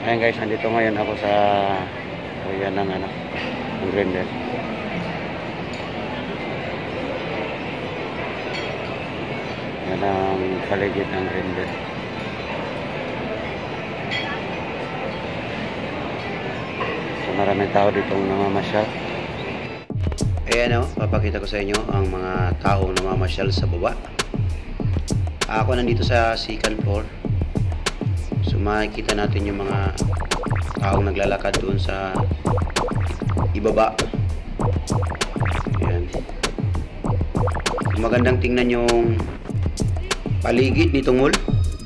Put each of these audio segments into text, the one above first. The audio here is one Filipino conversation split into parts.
Ayan guys, andito ngayon ako sa area ng ng Greenbelt. Yan ang paligid ng Greenbelt. So maraming tao ditong namamasyal. Ayan papakita ko sa inyo ang mga taong namamasyal sa baba. Ako nandito sa second floor. So makikita natin yung mga taong naglalakad doon sa ibaba. Ayan. So, magandang tingnan yung paligid nitong mall.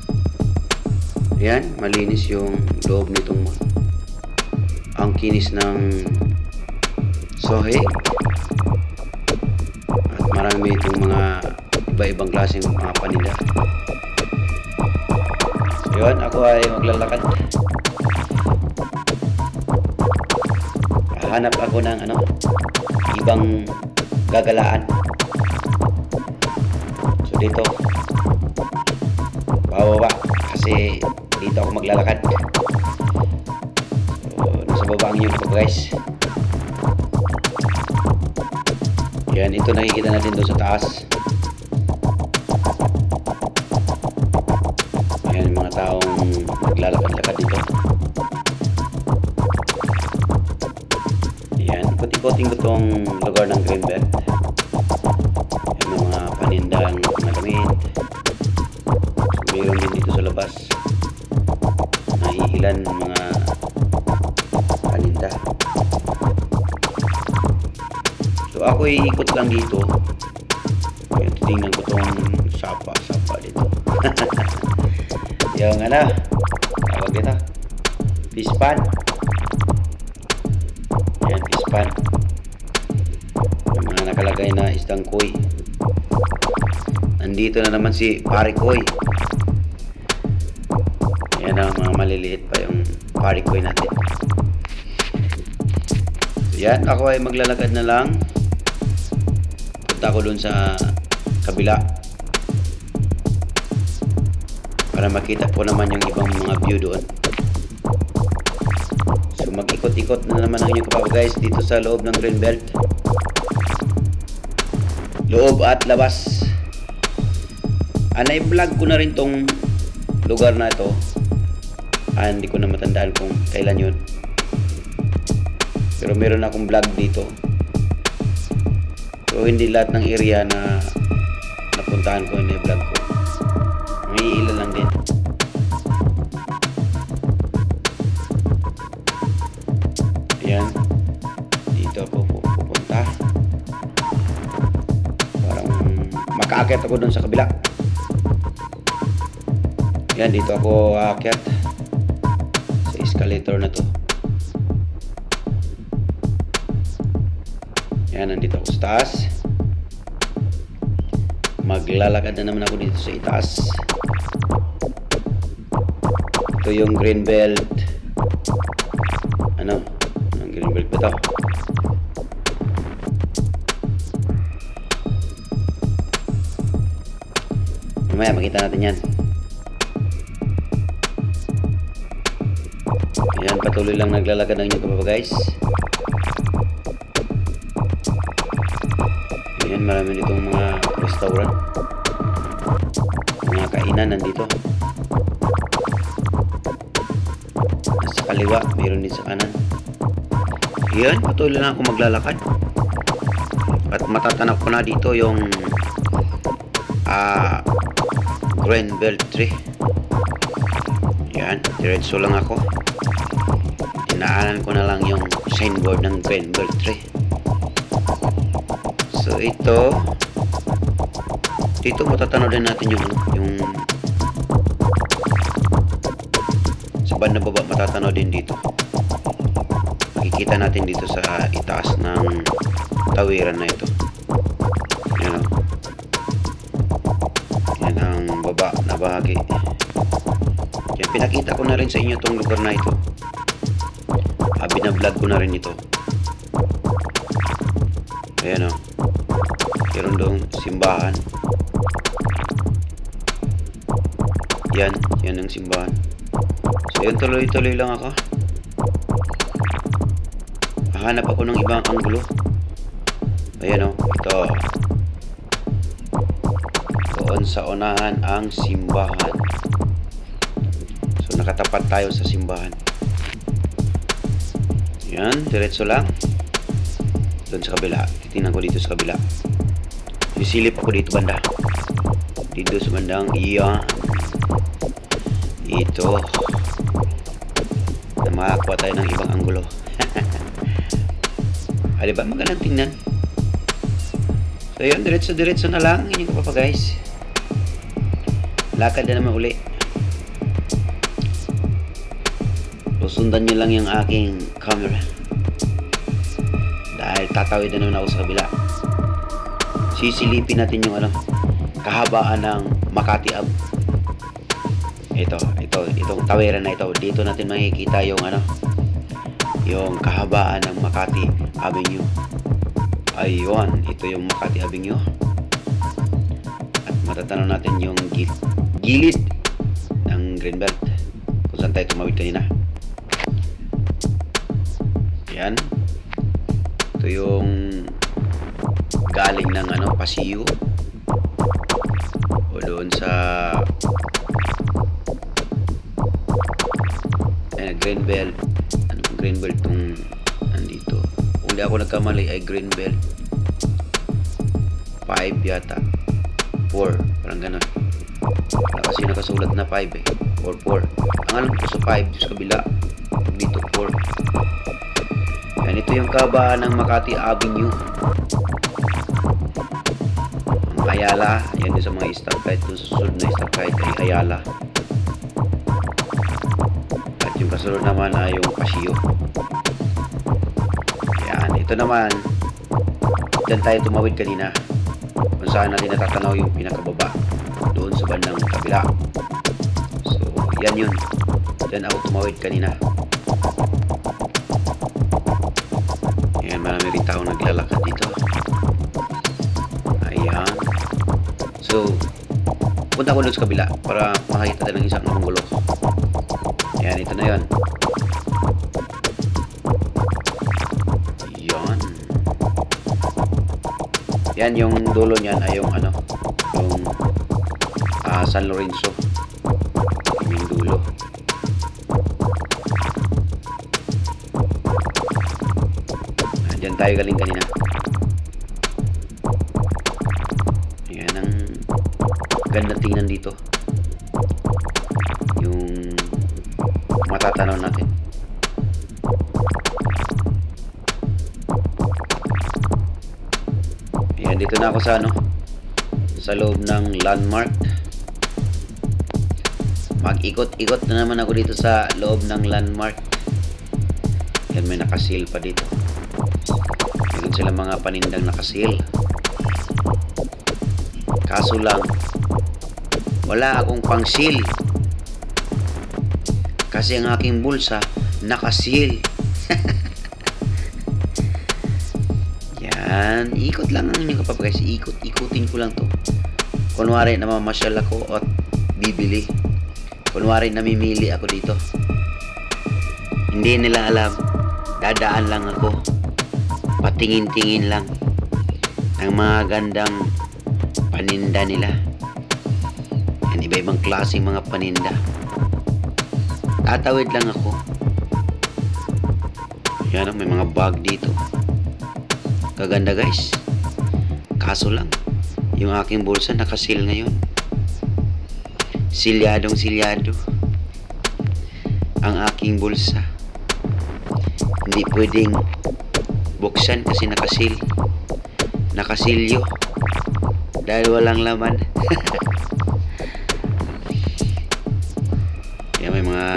Ayan, malinis yung loob nitong mall. Ang kinis ng sohe. At marami itong mga iba-ibang klaseng mga paninda. Yun, ako ay maglalakad. Hanap ako ng ibang gagalaan. So dito bababa kasi dito ako maglalakad. So nasa baba ang inyong guys. Yan, ito nakikita natin doon sa taas. Ayan, mga taong naglalakad-lakad dito. Ayan, ikot-ikoting ko itong lugar ng Greenbelt. Ayan, may mga panindang na damit. So, mayroon din dito sa labas na iilan mga paninda. So ako iikot lang dito. Ayan, tingnan ko itong sapa dito. Yung tawag ito fish pan. Ayan, fish pan. Yung mga nakalagay na isdang koi. Nandito na naman si pare koi. Ayan mga maliliit pa yung pare koi natin. Ayan, ako ay maglalakad na lang. Punta ko dun sa kabila para makita po naman yung ibang mga view doon. So mag-ikot-ikot na naman ang inyong kapapa guys dito sa loob ng Greenbelt. Loob at labas. I-vlog ko na rin tong lugar na ito. Hindi ko na matandaan kung kailan yun. Pero meron akong vlog dito. So hindi lahat ng area na napuntahan ko yung vlog ko. May ilan lang din. Ayan. Dito ako pupunta. Parang makaakit ako dun sa kabila. Ayan, dito ako aakyat sa escalator na to. Ayan, nandito ako sa taas. Maglalakad na naman ako dito sa itaas. Ito yung Greenbelt. Ang Greenbelt ba ito? Mamaya makita natin yan. Ayan, patuloy lang naglalakad ng inyong kapapa guys. Ayan, marami ditong mga restaurant. Mga kainan nandito. Sa kaliwa, mayroon din sa kanan. Ayan, patuloy lang ako maglalakad. At matatanap ko na dito yung Greenbelt tree. Ayan, diretso lang ako. Tinaanan ko na lang yung signboard ng Greenbelt tree. So ito dito matatanaw din natin yung sa banda baba, matatanaw din dito. Makikita natin dito sa itaas ng tawiran na ito. Yan yan ang baba na bahagi. Yan, pinakita ko na rin sa inyo itong lugar na ito. Binablog ko na rin ito. Ayan meron doon simbahan. Yan ang simbahan. So yun, tuloy-tuloy lang ako. Hanap ako ng ibang anggulo. Ayan o, ito. Doon sa unahan ang simbahan. So nakatapat tayo sa simbahan. Yan, diretso lang. Doon sa kabila. Titingnan ko dito sa kabila. Sisilip ako dito banda. Dito sa bandang iyan. Ito. Na makakuha tayo ng ibang anggulo. Diba? Magandang tingnan. So yun, diretso na lang. Hindi ko pa guys. Lakad na naman uli. Susundan nyo lang yung aking camera. Dahil tatawid na naman ako sa kabila. Sisilipin natin yung kahabaan ng Makati Ave. Itong tawiran na ito. Dito natin makikita yung yung kahabaan ng Makati Avenue. Ayun, ito yung Makati Avenue. At matatanaw natin yung gilid ng Greenbelt kung saan tayo tumawid kanina. Yan. Ito yung galing ng Paseo o doon sa Greenbelt. Greenbelt tong nandito. Kung di ako nagkamali ay Greenbelt 5 yata. 4. Parang ganun. Kasi nakasulat na 5 eh. Or 4. Ang alam ko sa 5 sa kabila. Dito 4. Yan, ito yung kabaan ng Makati Avenue. Ang Ayala. Yan din sa mga stoplight. Doon sa susunod na stoplight ay Ayala. At yung kasunod naman ay yung Paseo. Yan, ito naman. Diyan tayo tumawid kanina. Kung saan natin natatanaw yung pinakababa. Doon sa bandang kabila. So, yan yun. Diyan ako tumawid kanina. Ayan, marami rin taong naglalakad dito. Ayan. So, punta ko doon sa kabila para makakita tayo ng isang anggulo. Ayan, ito na yun. Ayan. Yan, yung dulo niyan ay yung yung San Lorenzo. Yung dulo. Diyan tayo galing kanina. Ayan, ang ganda tingnan dito. Yung matatanaw natin. Ayan, dito na ako sa sa loob ng landmark. Mag-ikot-ikot na naman ako dito sa loob ng landmark. Yan, may nakasil pa dito. Meron sila mga panindang nakasil. Kaso lang, wala akong pangsil. Kasi ang aking bulsa nakasil. Yan, ikot lang ang inyong kapag guys. Ikutin ko lang to. Kunwari namamasyal ako at bibili. Kunwari namimili ako dito. Hindi nila alam. Dadaan lang ako. Patingin-tingin lang ng mga gandang paninda nila. Yan, iba-ibang klaseng mga paninda. Tatawid lang ako. Yan, may mga bag dito. Kaganda guys. Kaso lang, yung aking bulsa nakasil ngayon. Silyadong silyado ang aking bulsa. Hindi pwedeng buksan kasi nakasil. Nakasilyo. Dahil walang laman. Yan, may mga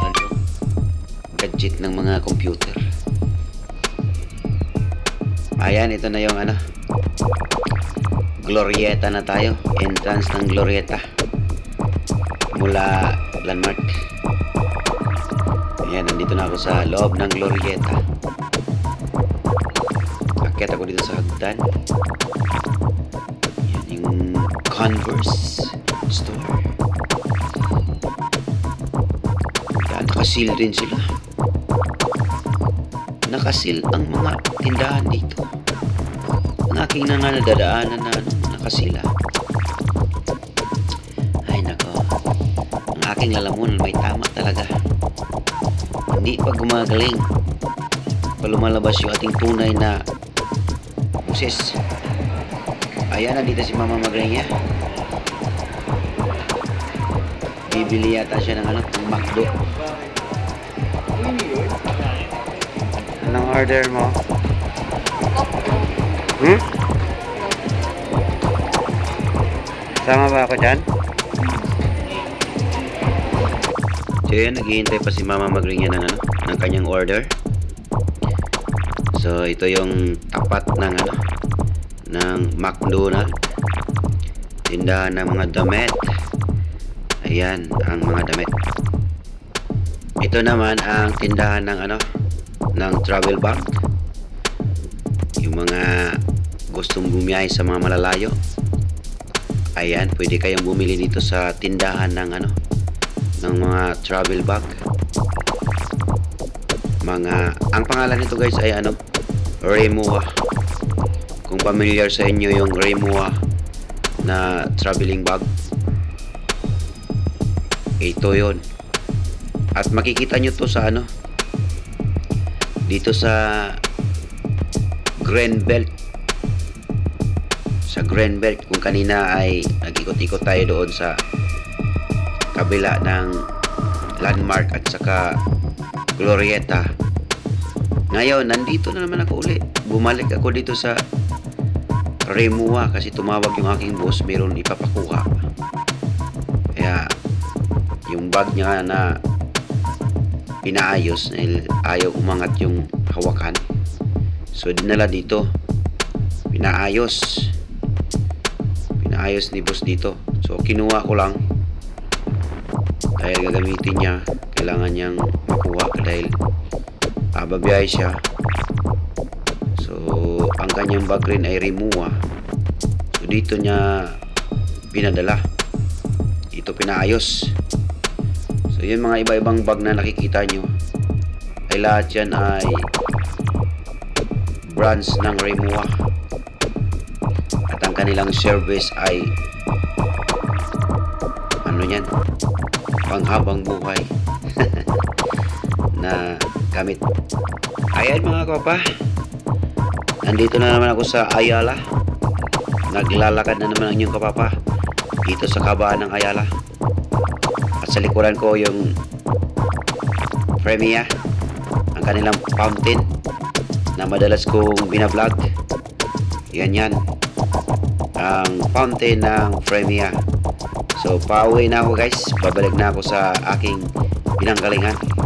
gadget ng mga computer. Ayan, ito na yung Glorieta na tayo. Entrance ng Glorieta mula landmark. Ayan, nandito na ako sa loob ng Glorieta. Akyat ako dito sa hagdan. Ayan yung Converse store. nakasil din sila. Nakasil ang mga tindahan dito. Ang aking nadadaanan na nakasila. Ay nako, ang aking lalamunan may tama talaga. Hindi pa gumagaling pa lumalabas yung ating tunay na boses. Ayan, nandito si Mama Magrinya. Bibili yata siya ng ng McDo. Anong order mo? Sama ba ako dyan? So yun, naghihintay pa si Mama Magrinya ng kanyang order. So ito yung tapat ng ng McDonald's. Tindahan ng mga damit. Ayan ang mga damit. Ito naman ang tindahan ng ng travel bag. Yung mga gustong bumiyahe sa mga malalayo. Ayan, pwede kayong bumili dito sa tindahan ng ng mga travel bag. Ang pangalan nito guys ay Remuwa. Kung familiar sa inyo yung Remuwa na traveling bag, ito yon. At makikita nyo to sa dito sa Grand Belt. Sa Grand Belt, kung kanina ay nag-ikot-ikot tayo doon sa kabila ng Landmark at saka Glorieta. Ngayon, nandito na naman ako ulit. Bumalik ako dito sa Remuwa kasi tumawag yung aking boss, meron ipapakuha. Kaya yung bag niya na pinaayos, ayaw umangat yung hawakan. So dinala dito. Pinaayos ni boss dito. So kinuha ko lang dahil gagamitin niya. Kailangan niyang makuha dahil babiyahe siya. So ang kanyang bag rin ay Remuwa. So dito niya pinadala. Ito pinaayos. So yun, mga iba-ibang bag na nakikita nyo ay lahat yan ay brands ng Remuwa. At ang kanilang service ay yan, panghabang buhay na gamit. Ayan mga kapapa, nandito na naman ako sa Ayala. Naglalakad na naman ang inyong kapapa dito sa kabaan ng Ayala. At sa likuran ko yung Premia, ang kanilang fountain na madalas kong binablog. Yan ang fountain ng Premia. So pauwi na ako guys, babalik na ako sa aking pinanggalingan.